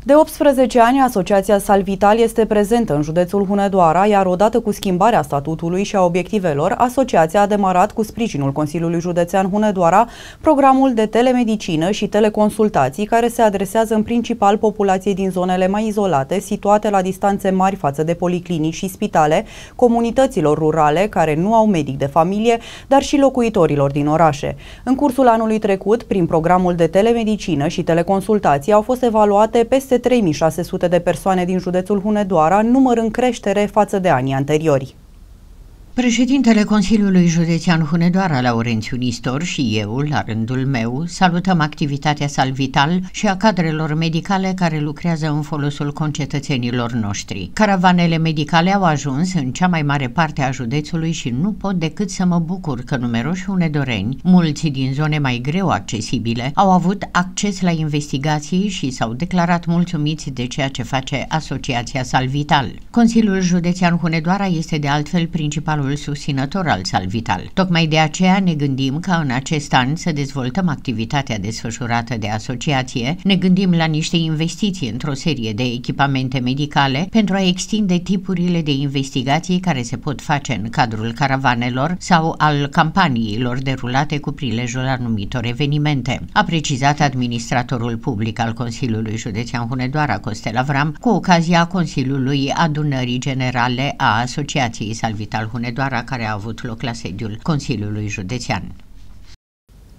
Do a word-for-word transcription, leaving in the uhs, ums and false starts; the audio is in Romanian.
De optsprezece ani, Asociația Salvital este prezentă în județul Hunedoara, iar odată cu schimbarea statutului și a obiectivelor, asociația a demarat cu sprijinul Consiliului Județean Hunedoara programul de telemedicină și teleconsultații care se adresează în principal populației din zonele mai izolate, situate la distanțe mari față de policlinici și spitale, comunităților rurale care nu au medic de familie, dar și locuitorilor din orașe. În cursul anului trecut, prin programul de telemedicină și teleconsultații au fost evaluate peste trei mii șase sute de persoane din județul Hunedoara, număr în creștere față de anii anteriori. Președintele Consiliului Județean Hunedoara, Laurențiu Nistor, și eu, la rândul meu, salutăm activitatea Salvital și a cadrelor medicale care lucrează în folosul concetățenilor noștri. Caravanele medicale au ajuns în cea mai mare parte a județului și nu pot decât să mă bucur că numeroși hunedoreni, mulți din zone mai greu accesibile, au avut acces la investigații și s-au declarat mulțumiți de ceea ce face Asociația Salvital. Consiliul Județean Hunedoara este de altfel principalul susținător al Salvital. Tocmai de aceea ne gândim ca în acest an să dezvoltăm activitatea desfășurată de asociație, ne gândim la niște investiții într-o serie de echipamente medicale pentru a extinde tipurile de investigații care se pot face în cadrul caravanelor sau al campaniilor derulate cu prilejul anumitor evenimente, a precizat administratorul public al Consiliului Județean Hunedoara, Costel Avram, cu ocazia Consiliului Adunării Generale a Asociației Salvital Hunedoara, care a avut loc la sediul Consiliului Județean.